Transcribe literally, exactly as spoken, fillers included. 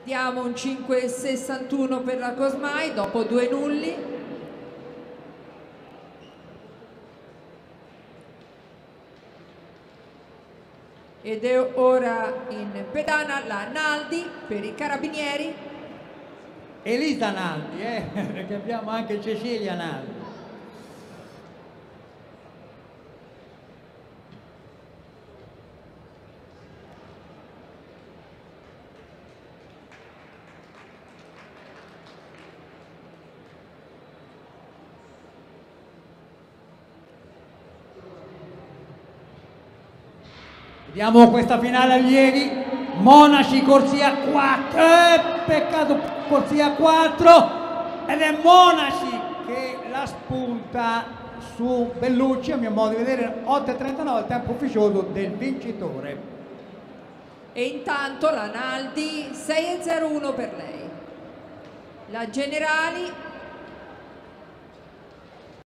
Diamo un cinque virgola sessantuno per la Cosmai dopo due nulli. Ed è ora in pedana la Naldi per i Carabinieri. Elisa Naldi, eh? Perché abbiamo anche Cecilia Naldi. Vediamo questa finale allievi. Monaci Corsia quattro, eh, peccato Corsia quattro, ed è Monaci che la spunta su Bellucci, a mio modo di vedere. Otto e trentanove il tempo ufficioso del vincitore. E intanto la Naldi sei e zero uno per lei. La Generali